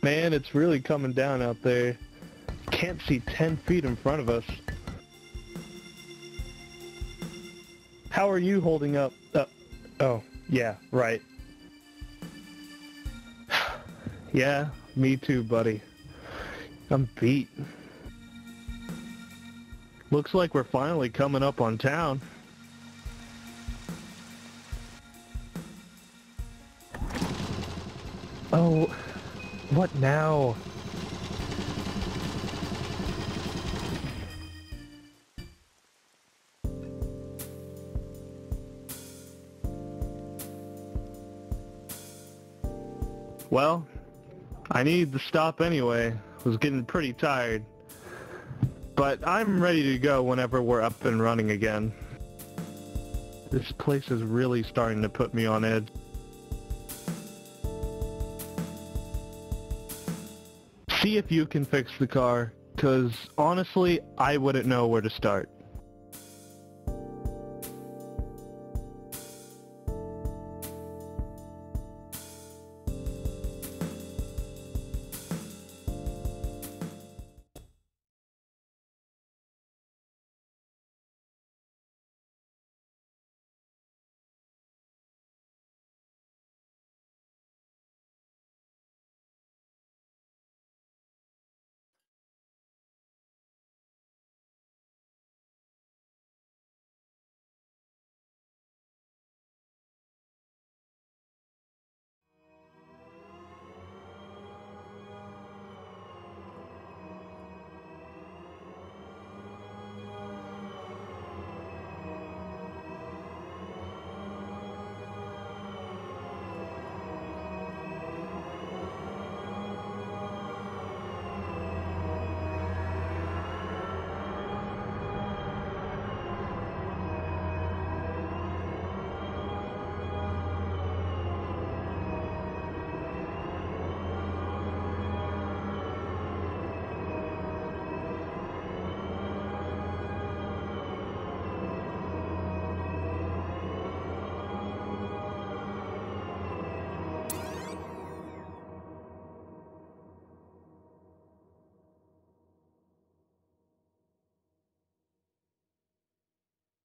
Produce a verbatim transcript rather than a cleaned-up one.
Man, it's really coming down out there. Can't see ten feet in front of us. How are you holding up? Uh, oh, yeah, right. Yeah, me too, buddy. I'm beat. Looks like we're finally coming up on town. Oh, what now? Well, I needed to stop anyway. I was getting pretty tired. But I'm ready to go whenever we're up and running again. This place is really starting to put me on edge. See if you can fix the car, 'cause honestly, I wouldn't know where to start.